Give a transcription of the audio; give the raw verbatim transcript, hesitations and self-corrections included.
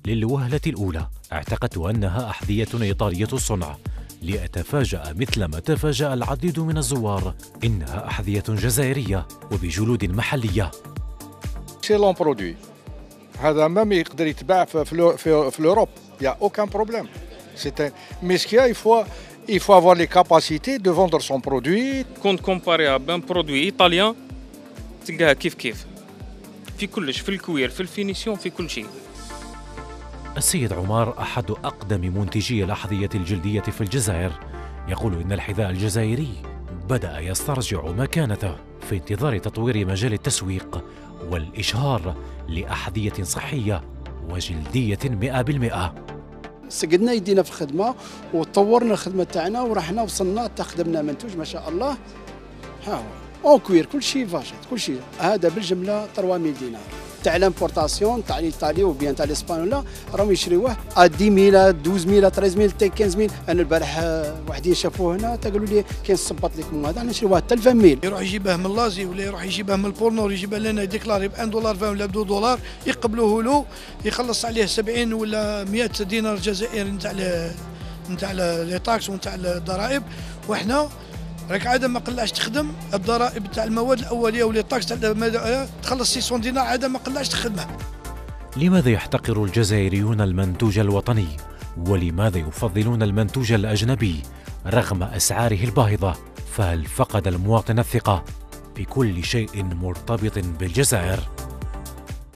للوهلة الأولى اعتقدت أنها أحذية إيطالية الصنع، لأتفاجأ مثلما تفاجأ العديد من الزوار إنها أحذية جزائرية وبجلود محلية. اكسيلون برودوي، هذا مام يقدر يتباع في في في الأوروب، يا اوكان بروبليم. سي مي سكيا il faut il faut avoir les capacités de vendre son produit. كنت كومباريها بين برودوي ايطاليان تلقاها كيف كيف في كلش، في الكوير، في الفينيسيون، في كل شيء. السيد عمار أحد أقدم منتجي الأحذية الجلدية في الجزائر يقول إن الحذاء الجزائري بدأ يسترجع مكانته في انتظار تطوير مجال التسويق والإشهار لأحذية صحية وجلدية مئة بالمئة. سقدنا يدينا في الخدمة وطورنا الخدمة تاعنا ورحنا وصلنا تخدمنا منتوج ما شاء الله. ها هو اون كوير كل شيء فاشط كل شيء، هذا بالجملة ثلاثة آلاف دينار تاع لامبورطاسيون تاع الايطالي وبيان تاع الاسبانيولا راهم يشريوه ا عشرة آلاف اثنا عشر آلاف ثلاثة عشر آلاف حتى خمسة آلاف. انا البارح وحدين شافوه هنا تقولوا لي كاين صبط لكم هذا نشريوه حتى عشرين ألف. يروح يجيبه من لازي ولا يروح يجيبه من البورنور يجيبه لنا يديكلاري ب واحد دولار عشرين ولا ب اثنين دولار يقبلوه له يخلص عليه سبعين ولا مئة دينار جزائري نتاع نتاع لي طاكس ونتاع الضرائب. وحنا راك عاده ما قلعش تخدم الضرائب تاع المواد الاوليه ولي طاكس تاع تخلص ستمائة دينار عاده ما قلعش تخدمها. لماذا يحتقر الجزائريون المنتوج الوطني؟ ولماذا يفضلون المنتوج الأجنبي رغم أسعاره الباهظة؟ فهل فقد المواطن الثقة بكل شيء مرتبط بالجزائر؟